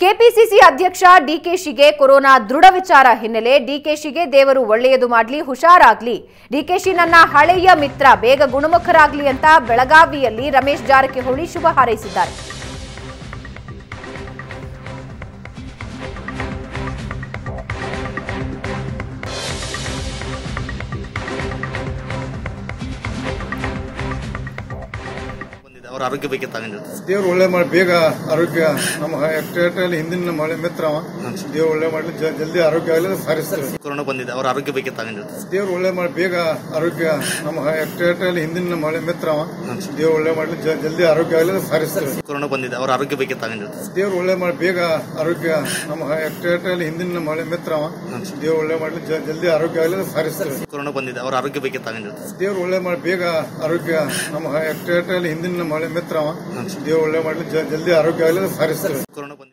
KPCC ಅಧ್ಯಕ್ಷ ಡಿಕೆಶಿಗೆ corona ದೃಢ ವಿಚಾರ ಹಿನ್ನೆಲೆ ಡಿಕೆಶಿಗೆ ದೇವರು ಒಳ್ಳೆಯದು ಮಾಡಲಿ, ಹುಷಾರಾಗ್ಲಿ. ಡಿಕೆಶಿ ನನ್ನ ಹಳೆಯ ಮಿತ್ರ, ಬೇಗ ಗುಣಮುಖರಾಗ್ಲಿ ಅಂತ ಬೆಳಗಾವಿಯಲ್ಲಿ ರಮೇಶ್ ಜಾರಕಿಹೊಳಿ ಶುಭ ಹಾರೈಸಿದ್ದಾರೆ. ಅವ್ರ ಆರೋಗ್ಯ ಬಗ್ಗೆ ತಾವೇನು ದೇವ್ರು ಒಳ್ಳೆ ಮಾಡಿ ಬೇಗ ಆರೋಗ್ಯ ನಮ್ಮ ಎಕ್ಟೇಟಲ್ಲಿ ಹಿಂದಿನ ಮಳೆ ಮಿತ್ರ ದೇವ್ರು ಒಳ್ಳೆ ಮಾಡಲಿ, ಜಲ್ದಿ ಆರೋಗ್ಯ ಆಗಲಿ ಹಾರಿಸ್ತಾರೆ. ಕೊರೋನಾ ಬಂದಿದೆ, ಅವ್ರ ಆರೋಗ್ಯ ಬಗ್ಗೆ ತಾವೇನು ದೇವ್ರು ಒಳ್ಳೆ ಮಾಡಿ ಬೇಗ ಆರೋಗ್ಯ ನಮ್ಮ ಎಕ್ಟೇಟಲ್ಲಿ ಹಿಂದಿನ ಮಳೆ ಮಿತ್ರ ದೇವ್ರು ಒಳ್ಳೆ ಮಾಡಲಿ, ಜಲ್ದಿ ಆರೋಗ್ಯ ಆಗಲಿ ಹಾರಿಸ್ತಾರೆ. ಕೊರೋನಾ ಬಂದಿದೆ, ಅವ್ರ ಆರೋಗ್ಯ ಬಗ್ಗೆ ತಾವೇನು ದೇವ್ರು ಒಳ್ಳೆ ಮಾಡಿ ಬೇಗ ಆರೋಗ್ಯ ನಮ್ಮ ಎಕ್ಟೇಟಲ್ಲಿ ಹಿಂದಿನ ಮಳೆ ಮಿತ್ರ ದೇವ್ರು ಒಳ್ಳೆ ಮಾಡಲಿ, ಜಲ್ದಿ ಆರೋಗ್ಯ ಆಗಲಿ ಹಾರಿಸ್ತಾರೆ. ಕೊರೋನಾ ಬಂದಿದೆ, ಅವ್ರ ಆರೋಗ್ಯ ಬಗ್ಗೆ ತಾವೇನು ದೇವ್ರು ಒಳ್ಳೆ ಮಾಡಿ ಬೇಗ ಆರೋಗ್ಯ ನಮ್ಮ ಎಕ್ಟೇಟಲ್ಲಿ ಹಿಂದಿನ ಮಳೆ ಮಿತ್ರ ದೇವ್ರು ಒಳ್ಳೆ ಮಾಡಲಿ, ಜಲ್ದಿ ಆರೋಗ್ಯ ಆಗಲಿ ಹಾರಿಸ್ತಾರೆ. ಕೊರೋನಾ